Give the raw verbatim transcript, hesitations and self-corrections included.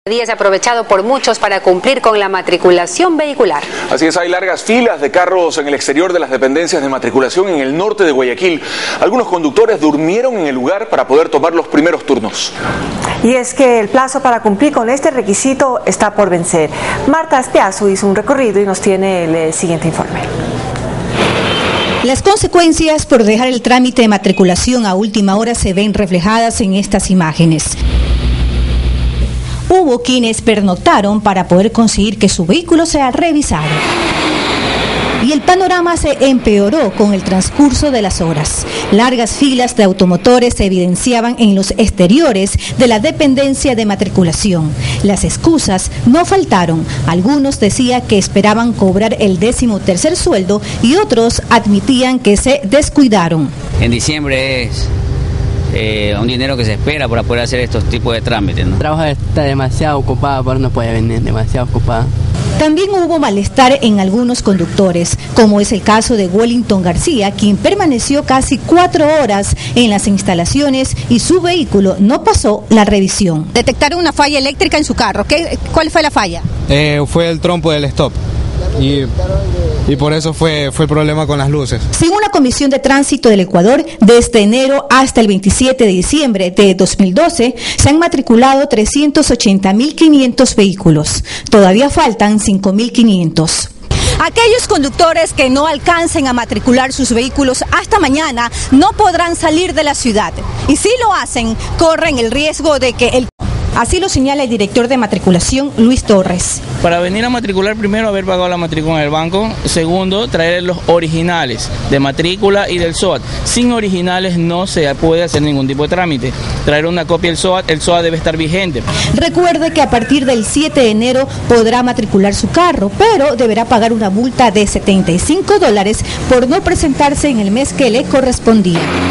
Día es aprovechado por muchos para cumplir con la matriculación vehicular. Así es, hay largas filas de carros en el exterior de las dependencias de matriculación en el norte de Guayaquil. Algunos conductores durmieron en el lugar para poder tomar los primeros turnos. Y es que el plazo para cumplir con este requisito está por vencer. Marta Espiazu hizo un recorrido y nos tiene el, el siguiente informe. Las consecuencias por dejar el trámite de matriculación a última hora se ven reflejadas en estas imágenes. Hubo quienes pernoctaron para poder conseguir que su vehículo sea revisado. Y el panorama se empeoró con el transcurso de las horas. Largas filas de automotores se evidenciaban en los exteriores de la dependencia de matriculación. Las excusas no faltaron. Algunos decían que esperaban cobrar el décimo tercer sueldo y otros admitían que se descuidaron. En diciembre es Eh, un dinero que se espera para poder hacer estos tipos de trámites, ¿no? El trabajo está demasiado ocupado, pero no puede venir, demasiado ocupado. También hubo malestar en algunos conductores, como es el caso de Wellington García, quien permaneció casi cuatro horas en las instalaciones y su vehículo no pasó la revisión. Detectaron una falla eléctrica en su carro. ¿Qué, ¿Cuál fue la falla? Eh, fue el trompo del stop. Y, y por eso fue, fue el problema con las luces. Según la Comisión de Tránsito del Ecuador, desde enero hasta el veintisiete de diciembre de dos mil doce se han matriculado trescientos ochenta mil quinientos vehículos. Todavía faltan cinco mil quinientos. Aquellos conductores que no alcancen a matricular sus vehículos hasta mañana no podrán salir de la ciudad. Y si lo hacen, corren el riesgo de que el... Así lo señala el director de matriculación, Luis Torres. Para venir a matricular, primero haber pagado la matrícula en el banco, segundo traer los originales de matrícula y del S O A T. Sin originales no se puede hacer ningún tipo de trámite. Traer una copia del S O A T, el S O A T debe estar vigente. Recuerde que a partir del siete de enero podrá matricular su carro, pero deberá pagar una multa de setenta y cinco dólares por no presentarse en el mes que le correspondía.